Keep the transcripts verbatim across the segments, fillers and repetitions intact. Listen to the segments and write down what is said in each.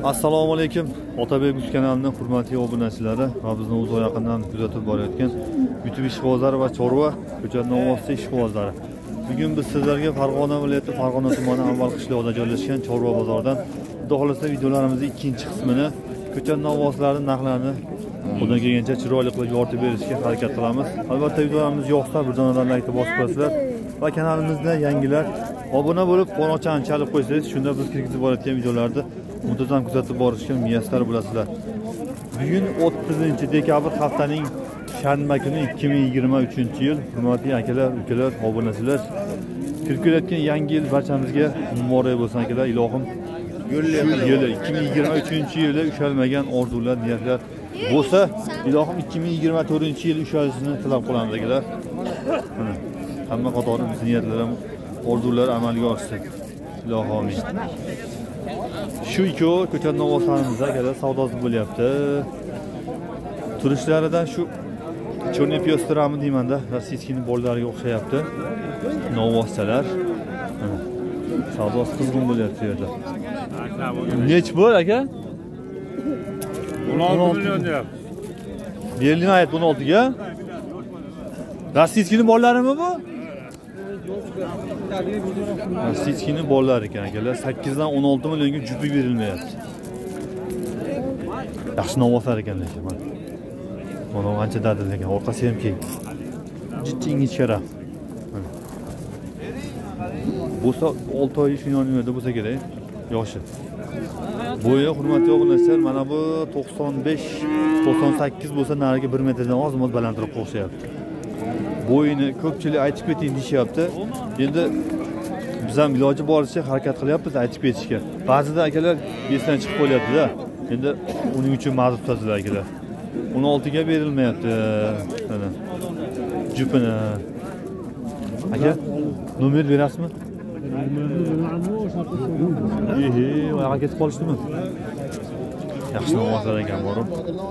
Assalomu alaykum. Otabek Uz kanalining hurmatli obunachilari va bizni o'z yaqindan kuzatib borayotgan YouTube ishqibozlari va chorva ko'chat novvosti ishqibozlari. Bugun biz sizlarga Farg'ona viloyati Farg'ona tumani Avval qishloqida joylashgan chorva bozoridan xudo xolasa videolarimizning ikkinchi qismini ko'chat novvostlarining narxlarini qo'ldan kelgancha chiroyli qilib yoritib berishga harakat qilamiz. Albatta videolarimiz yoqsa bir donadan like bosib qo'yasizlar va kanalimizda yangilar obuna bo'lib qo'ng'iroqchani chalib qo'ysangiz, shunda biz kirgizib borayotgan videolarni muntazam kuzatib borishga muyassar bo'lasizlar. Bugun o'ttizinchi dekabr haftaning shanba kuni ikki ming yigirma uchinchi yil. Hurmatli akalar, ukalar, obunachilar, kirib kelayotgan yangi yil barchamizga muborak bo'lsin akalar. Ilohim yili ikki ming yigirma uchinchi yili ushalmagan orzular, niyatlar bo'lsa, ilohim ikki ming yigirma to'rtinchi yil ushalishini tilab qolamiz akalar. Mana hamma qatori biz niyatlarim, orzular amalga oshsin. Ilohim amin. Shu ikkovi ko'chat novvostlarimizda akalar savdosi bo'lyapti. Turishlaridan shu Chorniy piyostirami deymanda, rossiyskining bolalariga o'xshayapti. Novvostlar. Savdosi qizg'in bo'lyapti bu yerda. Nech bo'l aka? o'n olti million deyapti. Berlin ayt o'n olti ga. Rossiyskining bolalari-mi bu? Rossiyskining bolalari ekan akalar. sakkiz dan o'n olti millionga jupi berilmayapti. Yaxshi novvostlar ekan lekin mana. Mana ancha dadil ekan, orqasi ham keng. Jiddiy ingichkara. Bo'lsa olti oy shu yonimda bo'lsa kerak, yoshi. Bo'yi hurmatli obunachilar, mana bu to'qson besh to'qson sakkiz bo'lsa, nariga bir metrdan oz-moz balandroq o'xshayapti. Bo'yini ko'pchilik aytib keting deyapti. Endi biz ham iloji boricha harakat qilyapmiz aytib ketishga. Ba'zida akalar esdan chiqib qo'yapti-da. Endi uning uchun ma'zur tutadilar akalar. o'n olti ga berilmayapti. Mana jupini. Aka, nomer berasizmi? Ehe, oyoqqa ketib qolishdimi? Yaxshi novvostlar ekan borib.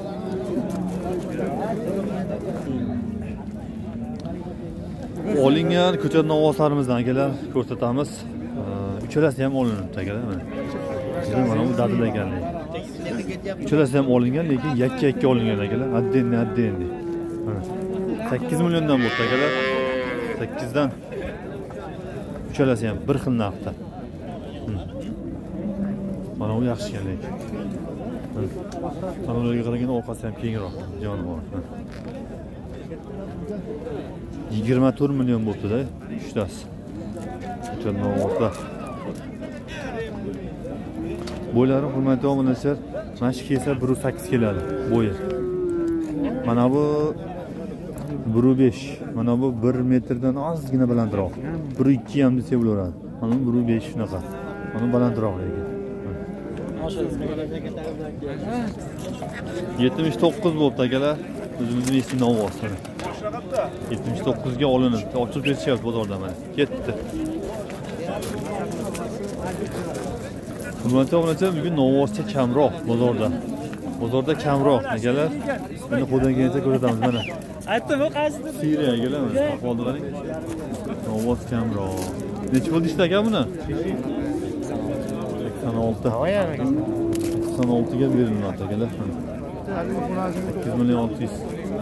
Olingan ko'chat novvostlarimizdan akalar ko'rsatamiz. Uchalasi ham olinibdi akalar mana. Mana bu dadil ekanlar. Uchalasi ham olingan, lekin yakka-yakka olingan akalar. Adden adden. Mana sakkiz milliondan bo'ldi akalar. sakkiz dan uchalasi ham bir xil narxda. Mana bu yaxshi ekan lekin. Mana ularga qaraganda orqasi ham kengroq, joni bor. yigirma to'rt million bo'ldi-da, uchtasi. Ko'chat novvostlar. Bo'ylari hurmatli obunachilar, mana shu kelsa bir nuqta sakkiz keladi bo'yi. Mana bu bir nuqta besh, mana bu bir metrdan ozgina balandroq. bir nuqta ikki ham desa bo'laveradi. Mana bu bir nuqta besh shunaqa. Mana balandroq ekan. yetmish to'qqiz bo'pti akalar. O'zimizning eski novvostlar. yetmish to'qqiz ga olinibdi. Ochib berishyapti bozorda mana. Ketdi. Hurmatli obunachilar, bugun novvostcha kamroq bozorda. Bozorda kamroq akalar. Buni qo'ldan kelgancha ko'rsatamiz mana. Aytdim, bu qaysi? Siriya akalar mana. Ahvolni qarang. Novvost kamroq. Nech pul ishda aka buni? sakson olti. sakson olti ga berilmoqda akalar. sakkiz million olti yuz.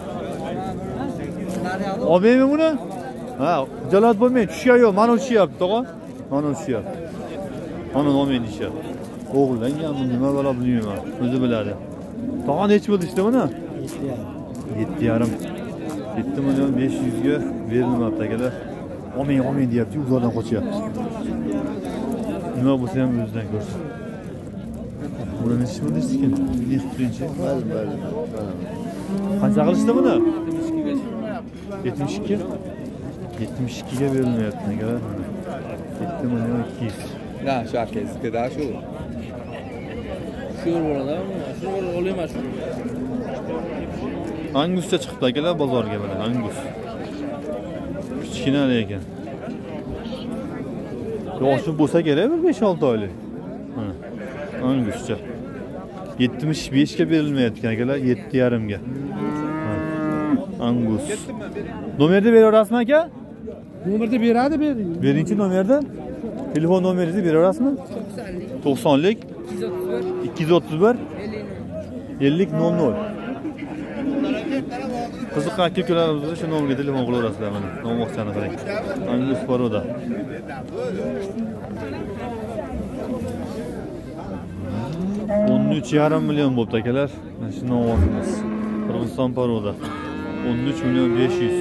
Olmaymi buni? Ha, xijolat bo'lmang, tushga yo'q, mana tushyapti, tog'a. Mana tushyapti. Mana olmay deyapti. O'g'illangan bu nima balo bilmayman, o'zi biladi. Tog'a nech bo'ldi ishda buni? yetti yarim. yetti million besh yuz ga berilmoqda akalar. Olmay, olmay deyapti, uzoqdan qochyapti. Nima bo'lsa ham o'zidan ko'rsin. Buni nech bo'ldi ekan? birinchi. Ba'zi, ba'zi. Qancha qilishdi buni? yetmish ikki. yetmish ikki ga berilmayapti akalar. yetti million ikki yuz. Na, shu akasiga da shu. Shu bo'ladimi? Shu o'layman shu. Anguscha chiqdi akalar bozorga mana, angus. Kichkina ekan. Yoshi bo'lsa kerak bir besh olti oylik. Mana. Anguscha. yetmish besh ga berilmayapti akalar, yetti yarim ga. Angus. Nomerni beraverasizmi aka? Nomerni beradi, bering. Berinchi nomerni? Telefon nomeringizni beraverasizmi? to'qsonlik ikki yuz o'ttiz bir ellik nol nol. Qiziqqan aka-ukalarimizni shu nomerga telefon qilaverasizlar mana. Nomoqchani qarang. Angus Paroda. o'n uch yarim million bo'pti akalar. Mana shu nomoqchimiz. Qirg'iziston Paroda. o'n uch million besh yuz.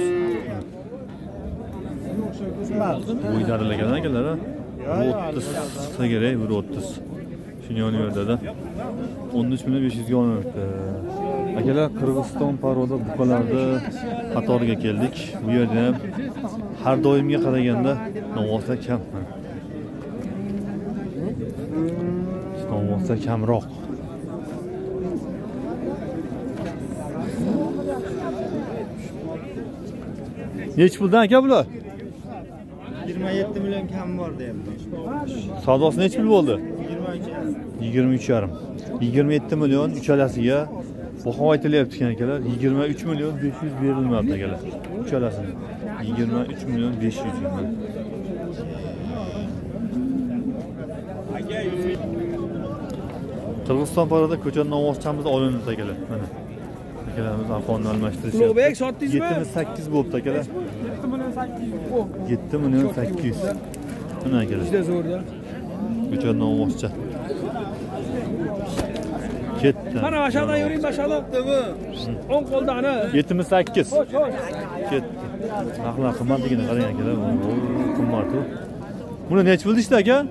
Bo'ydarilagan akalar, ha? o'ttiz chiqsa kerak, bir o'ttiz. Shuni yoniverdi-da. o'n uch million besh yuz ga olinibdi. Akalar, Qirg'iziston Paroda buqalarni qatoriga keldik. Bu yerda ham har doimga qaraganda novosa kam. Novosa kamroq. Nech puldan aka bular? yigirma yetti million kam bor deyapti. Savdosi nech pul bo'ldi? yigirma uch yarim. yigirma yetti million uchalasiga baho aytilyapti ekan akalar. yigirma uch million besh yuz berilmayapti akalar. Uchalasini. yigirma uch million besh yuz. Qirg'iziston Paroda ko'cha novoschamiz olinibdi akalar. Mana. Akalarimiz ahvolni almashtirish. Ulug'bek sotdingizmi? yetti sakkiz bo'pti akalar. yetti million sakkiz yuz. Mana akalar. Juda zo'rda. Ko'cha novoschcha. Ketdi. Mana mashaqdan yuring, mashaqdan. o'n qo'lda ana. yetti sakkiz. Ketdi. Narxlar qimmatligini qarang akalar. Qimmat-ku. Buni nech pul ishdi aka?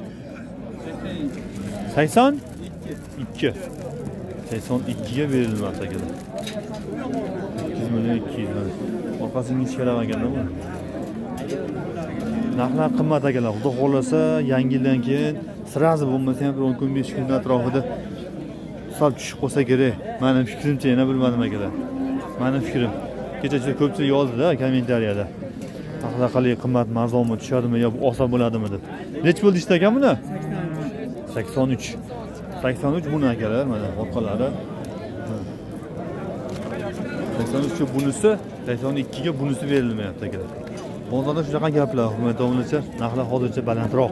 sakson ikki. sakson ikki ga berilmoqda akalar. ikki yuz million ikki yuz. Orqasiga ichkalagan ekanda bu. Narxlar qimmat akalar. Xudo xolasa yangi yildan keyin sirazi bo'lmasa ham bir o'n kun besh kun atrofida sal tushib qolsa kerak. Mening fikrimcha, yana bilmadim akalar. Mening fikrim. Kecha ko'pchilik yozdi-da kommentariyada. Narxlar qalay qimmat, marzonmi, tushadimi yo oson bo'ladimi deb. Nech bo'ldi ishda ekan buni? sakson uch. sakson uch buni akalar, mana orqalari. sakson uch ga bunisi, sakson ikki ga bunisi berilmayapti akalar. Bozorda shunaqa gaplar, hurmatli obunachilar, narxlar hozircha balandroq.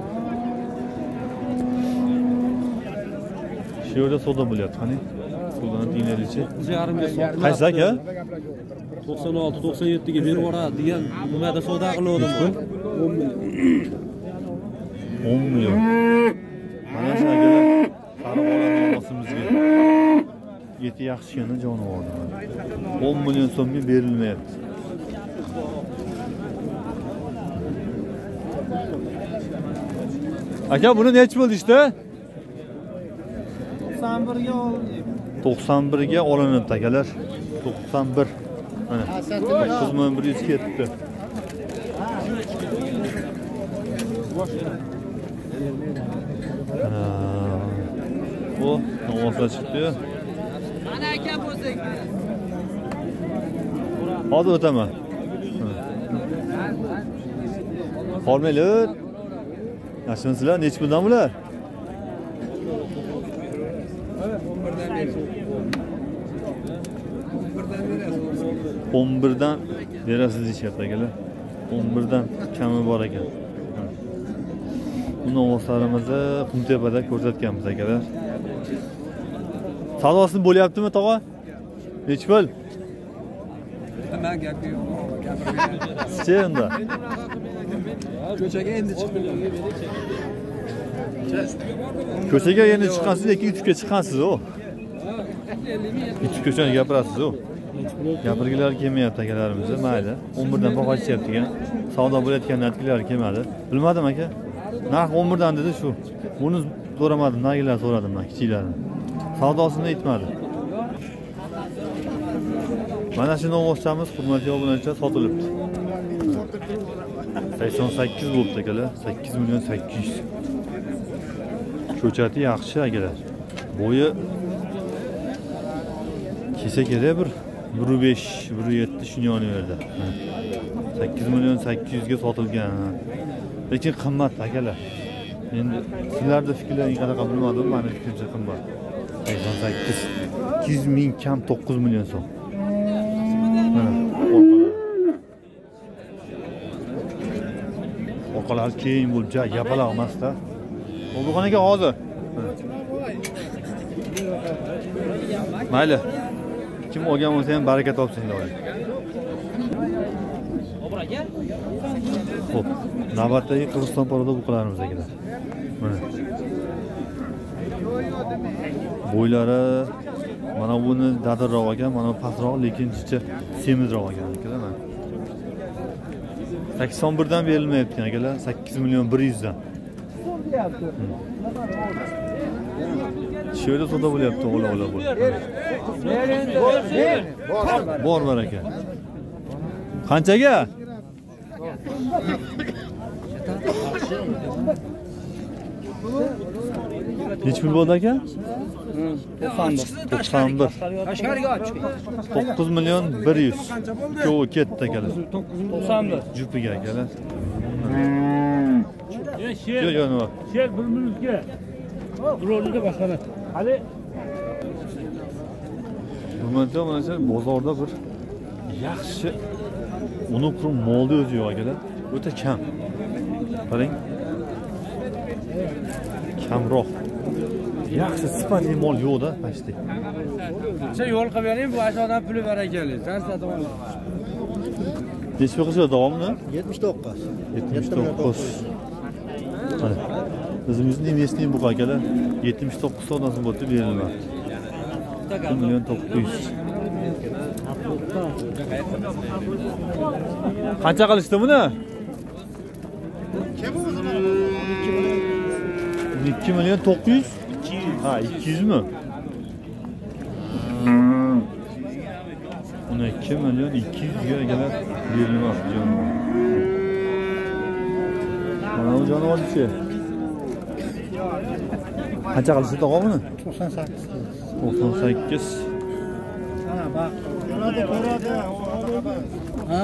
Shu yerda savdo bo'lyapti, qani? Puldan tinglaylikchi. Qaysi aka? to'qson olti to'qson yetti ga berib yuboradi degan nimada savdo qilgandim. o'n million. Mana shu akalar Farg'ona nomosimizga yeti yaxshigina jonivordi. o'n million so'mga berilmayapti. Aka buni nech bo'ldi ishda? to'qson bir ga olindi. to'qson bir ga olinibdi akalar. to'qson bir. Mana to'qqiz ming bir yuz ketdi. Bu novosa chiqdi. Mana aka bo'lsak. Hozir o'taman. Hormaylar. Yaxshimisizlar? Nech puldan bular? o'n birdan berasiz deyapti akalar. o'n birdan kami bor ekan. Bu novoslarimizni Qumtepada ko'rsatganmiz akalar. Savdosi bo'lyaptimi tog'a? Nech pul? Men gap yo'q. Sizcha unda? Ko'chaga endi chiqdi. Ko'chaga endi chiqqansiz, ikki uch ga chiqqansiz o. Ikki ko'chani gapirasiz o. Gapirgilar kelmayapti akalarimiz, mayli. o'n birdan baho aytishyapti ekan. Savdo bo'layotgan natkilar kelmadi. Bilmadim aka. Narx o'n birdan dedi shu. Buni so'ramadim, nagilar so'radim men kichiklarni. Savdosini aytmadi. Mana shu novoschamiz hurmatli obunachilar sotilibdi. sakson sakkiz bo'libdi akalar. sakkiz million sakkiz yuz. Ko'chati yaxshi akalar. Bo'yi kelsa kerak bir bir besh, bir yetti shuni yoniverdi. sakkiz million sakkiz yuz ga sotilgan. Lekin qimmat akalar. Endi sizlarda fikrlaringiz qanaqa bilmadim, meni fikrimcha qimmat. sakson sakkiz, ikki yuz ming kam to'qqiz million so'm. Orqalar keng bo'lib, yapaloq emas-da. Bu qanaqa hozir? Mayli. Kim olgan bo'lsa ham baraka topsin iloyim. Xo'p, navbatdagi Qirg'iziston parada buqalarimiz ekanlar. Mana. Bo'ylari mana buni dadilroq ekan, mana bu pastroq, lekin chicha semizroq ekan akalar mana. sakson bir dan berilmayapti akalar, sakkiz million bir yuz dan. Şöyle soda bo'lyapti, ola ola bo'l. Bor bor aka. Qanchaga? Necha pul bo'ldi aka? to'qson bir. to'qqiz million bir yuz. Ko'p ketdi akalar. to'qson bir. Jupiga akalar. Yo'q, yo'q, nima? Sher bir minutga. Dro'nga boshqana. Hali Hurmatli onalar, bozorda bir yaxshi uni qurum molni o'zi yo'q akalar. O'ta kam. Qarang. Kamroq. Yaxshi sifatli mol yo'q-da, pashti. Sen yo'l qilib bering, bu aşağıdan puli barakali. Sen sotib ol. Necha qilsa davomni? yetmish to'qqiz. yetmish to'qqiz. Mana. O'zimizning investitsiya bu akalar yetmish to'qqiz so'mdan bo'ldi berilmoqda. bir million to'qqiz yuz. Qancha qilishdi buni? ikki million to'qqiz yuz. Ha, ikki yuz mi? Buni ikki million ikki yuz ga akalar berilmoqda jonivor. Mana bu jonivorchi. Qancha qilishdi tog'a buni? to'qson sakkiz. to'qson sakkiz. Mana bak. Ko'radi, ko'radi. Ha.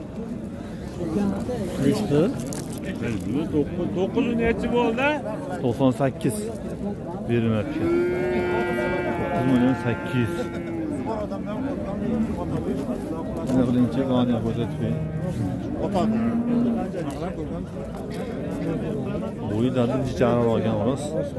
nechta? to'qqiz nechi bo'ldi? to'qson sakkiz berilmoqda. to'qqiz million sakkiz yuz. Mana birinchi qonga ko'rsatib. Otadi. Bo'yi dadil jichani olgan xolos.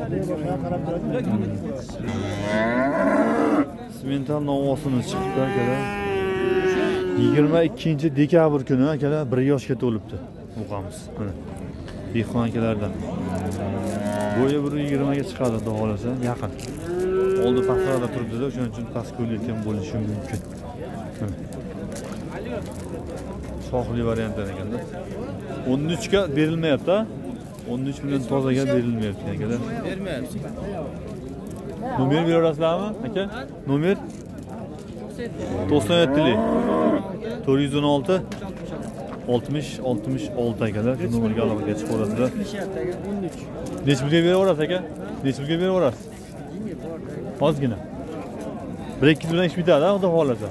Simental novosini chiqdi akalar. yigirma ikkinchi dekabr kuni akalar bir yoshga to'libdi buqamiz. Mana. Dehqon akalardan. Bo'yi bir yigirma ga chiqadi, xudo xolasa, yaqin. Oldi pastroqda turibdi-da, o'shaning uchun past ko'rayotgan bo'lishi mumkin. Mana. Shoxli variantlar ekanda. o'n uch ga berilmayapti. o'n uch million tozaga berilmayapti akalar. Bermayapsiz. Nomer berasizlarmi aka? Nomer to'qson yettilik to'rt yuz o'n olti oltmish oltmish olti akalar. Shu nomerga aloqaga chiqib olasizlar. Necha pulga beraverasiz aka? Necha pulga beraverasiz? Ozgina. bir ikki bilan ish bitadi, xudo xolasa.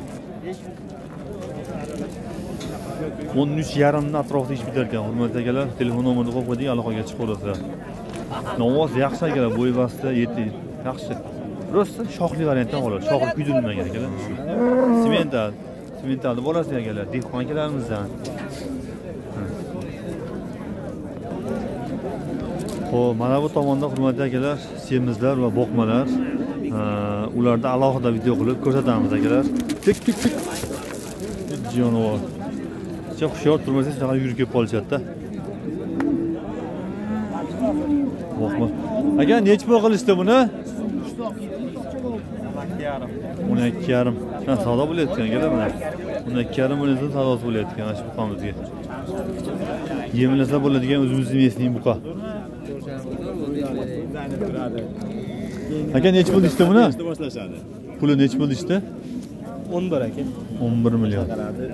o'n uch yarim dan atrofida ish bitar ekan. Hurmatli akalar, telefon nomerini qo'yib qo'ydik, aloqaga chiqib olasizlar. Novoz yaxshi akalar, bo'y basti yeti yaxshi. Ro'sta shoxli variantdan oladi. Shoxi kuydirilmagan akalar. Simental, simentalni bolasi akalar, dehqon akalarimizdan. Xo'p, mana bu tomonda hurmatli akalar, semizlar va boqmalar. Ularda alohida video qilib ko'rsatamiz akalar. Tik tik tik. Jonivor. Çok hushyor turmasangiz faqat yurib kelib qolishadi-da. Boqma. Aka, necha pul qilishdi buni? o'n ikki yarim. Ha, savdo bo'layotgan akalar mana. o'n ikki yarim million savdosi bo'layotgan shu buqamizga. Yemlasa bo'ladigan o'zimizning mesning buqa. Aka, necha pul ishdi buni? Boshlashadi. Puli necha pul ishdi? o'n bir aka. o'n bir million.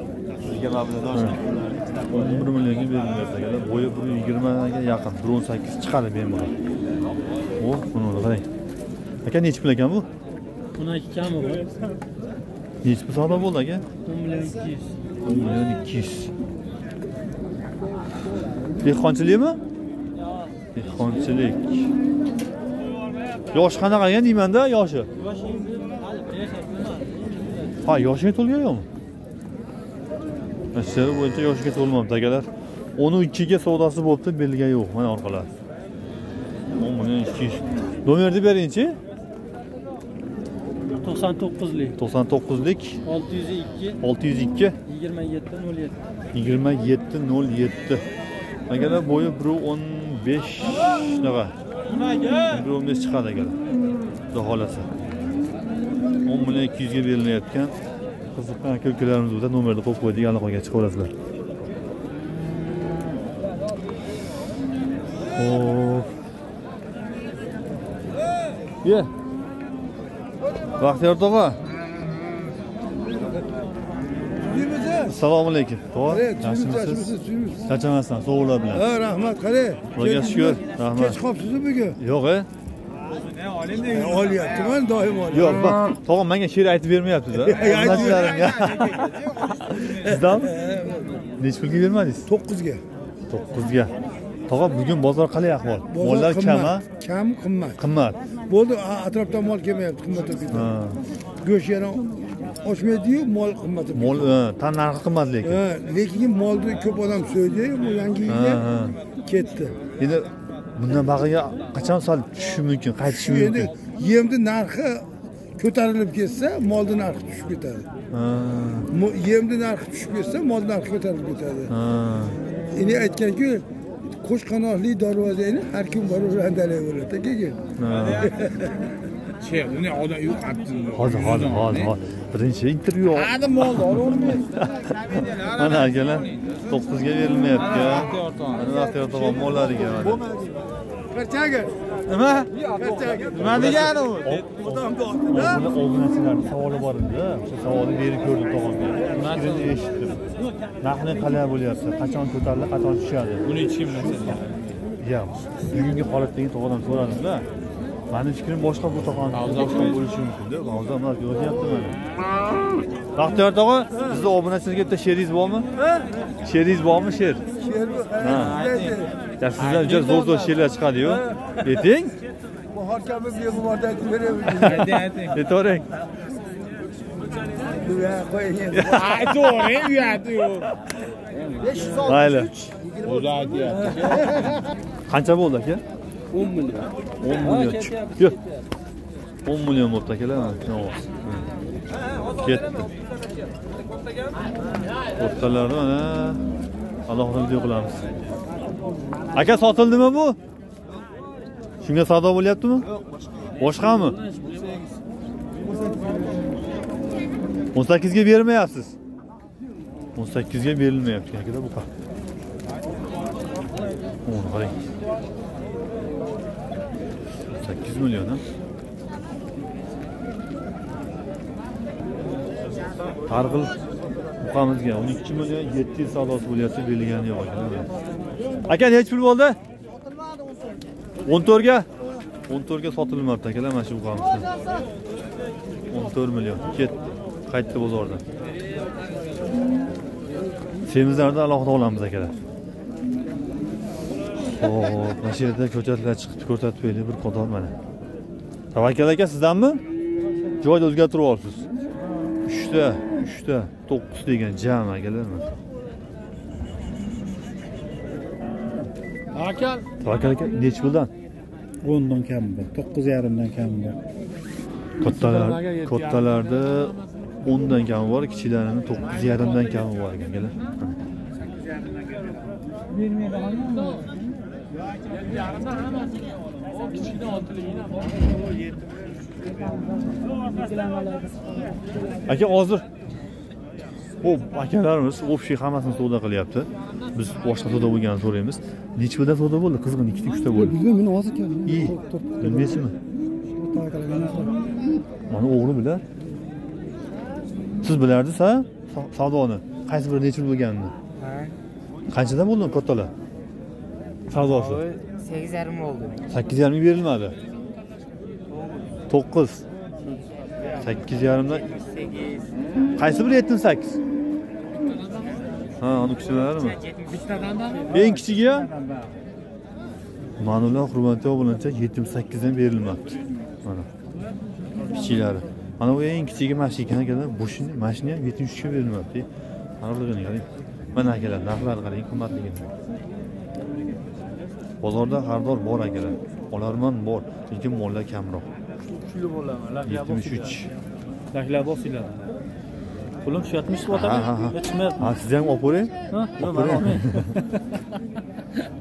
o'n bir millionga berilmayapti akalar. Bo'yi bir yigirma ga yaqin, bir o'n sakkiz chiqadi bemalol. O, buni qarang. Aka, necha pul ekan bu? o'n ikki kami bor. Necha pul savdo bo'ldi aka? o'n million ikki yuz. o'n million ikki yuz. Dehqonchilikmi? Dehqonchilik. Yosh qanaqa ekan deyman-da, yoshi? Ha, yoshiga to'lgan-yo'qmi? Masala bo'yicha yoshiga to'lmabdi akalar. o'n ikki ga savdosi bo'libdi, belga yo'q. Mana orqalar. o'n million ikki yuz. Nomerni bering-chi. to'qson to'qqizlik. to'qson to'qqizlik olti yuz ikki olti yuz ikki yigirma yetti nol yetti. yigirma yetti nol yetti. Agalar bo'yi bir o'n besh naqa. bir o'n besh chiqadi agalar. Xudo xolasa. o'n million ikki yuz ga berilayotgan qiziqqan aka-ukalarimiz bilan nomerni qo'yib qo'ydik, aloqaga chiqib olasizlar. Xo'p. Ye. Baxtiyor tog'a. Assalomu alaykum. To'g'ri? Yaxshimisiz? Chachamasdan, sog'lar bilan. Ha, rahmat, qare. Xudoga shukr, rahmat. Kech qolibsiz bugun? Yo'q, e? Olyaptiman, doim olyapman. Yo'q, bak, tog'am menga she'r aytib bermayapti-da. Onashlarimga. Sizdanmi? Nech pulga bermadingiz? to'qqiz ga. to'qqiz ga. Tog'a, bugun bozor qalay ahvol? Mollar kam-a? Kam, qimmat. Qimmat. Bo'ldi, atrofdan mol kelmayapti, qimmat o'tdi. Ha. Go'sht yana oshmaydi-yu, mol qimmat o'tdi. Mol, tan narxi qimmat lekin. Ha, lekin molni ko'p odam so'ydi, bu yangi yilga ketdi. Endi bundan bag'iga qachon solib tushishi mumkin, qaytishi Shu endi mumkin? yemni narxi ko'tarilib ketsa, molni narxi tushib ketadi. Ha. Mo- Yemni narxi tushib ketsa, molni narxi ko'tarilib ketadi. Ha. Endi aytganku, qo'shqanotli darvozani har kim borib randalay bo'ladi, keyin. Che, uni odam yo'q attı. Hozir, hozir, hozir, hozir. Birinchi intervyu. Hadi molni olmaydi. Mana akalar to'qqiz ga berilmayapti. Mana Baxtiyor tog'am mollariga mana. Qirchaga. Nima? Qirchaga. Nima degani u? Odamni Obunachilarning savoli bor edi. O'sha savolni berib ko'rdim tog'amga. Fikrini eshitdim. Narxni qalay bo'lyapti? Qachon ko'tariladi, qachon tushadi? Buni hech kim bilmaydi. Ya, bugungi holatdagi tog'adan so'radimda. Mening fikrim boshqa, bu tog'ani boshqa bo'lishi mumkin-da. Hozir mana yozyapti mana. Baxtiyor tog'a, sizda obunachilarga bitta she'ringiz bormi? She'ringiz bormi, she'r? She'r bu. Ha. Ya sizdan juda zo'r-zo'r she'rlar chiqadi-yu. Ayting. Bahor kabi beg'uborda aytib beramiz. Ayting, ayting. Aytavering. Ya qo'ying endi. Aytavering, uyatdi yo'q. Mayli. O'zi aytyapti. Qancha bo'ldi aka? o'n million. o'n million. Yo'q. o'n million bo'pti akalar. Ketdi. O'rtalarni mana alohida video qilamiz. Aka sotildimi bu? Shunga savdo bo'lyaptimi? Boshqami? o'n sakkiz ga bermayapsiz. o'n sakkiz ga berilmayapti aka bu qa. o'n qarang. sakkiz million ha. Targ'il buqamizga o'n ikki million yetti yuz savdosi bo'lyapti, berilgani yo'q ekan. Aka nech pul bo'ldi? o'n to'rt ga. o'n to'rt ga sotilmabdi akalar mana shu buqamizda. o'n to'rt million ketdi. Qaytdi bozordan. Semizlarda alohida olamiz akalar. Xo'p, mana shu yerda ko'chatlar chiqib ko'rsatib berdik bir qator mana. Tavakkal aka sizdanmi? Joyni o'zgartirib olibsiz. uchta, uchta, to'qqiz degan jam akalar mana. Aka, Tavakkal aka nech puldan? o'n dan kam bor, to'qqiz yarim dan kam bor. Kattalar, kattalarda o'n dan kami bor, kichiklarning to'qqiz yarim dan kami bor ekan akalar. Aka hozir Xo'p, akalarimiz общий hammasini savdo qilyapti. Biz boshqa savdo bo'lganini so'raymiz. Nech pulda savdo bo'ldi? Qizg'in ikkita uchta bo'ldi. Bugun meni hozir keldi. I, bilmaysizmi? Mana o'g'ri bilar. Siz bilardingiz ha? Savdoni. Qaysi biri nech pul bo'lganini? Ha. Qanchadan bo'ldi kattalar? Savdosi. sakkiz yarim oldu. sakkiz yarim berilmadi. to'qqiz. sakkiz yarimdan qaysi biri yetmish sakkiz? Ha, uni kichiklalarimi? Eng kichigi mana ular hurmatli obunachilar yetmish sakkiz dan berilmabdi. Mana. Kichiklari. Mana bu eng kichigi mana shu ekan akalar. Bu shuni, mana shuni ham yetmish uch ga berilmabdi. Mana bularga qarang. Mana akalar, narxlari qarang, qimmatligini. Bozorda xaridor bor akalar. Olarman bor, lekin mollar kamroq. yetmish uch. Taklab bosinglar. Pulim tushyapmish Ha, ha, ha. otami? Yetishmayapti. Ha, siz ham olib ko'ring. Ha, yo'q, men olmayman.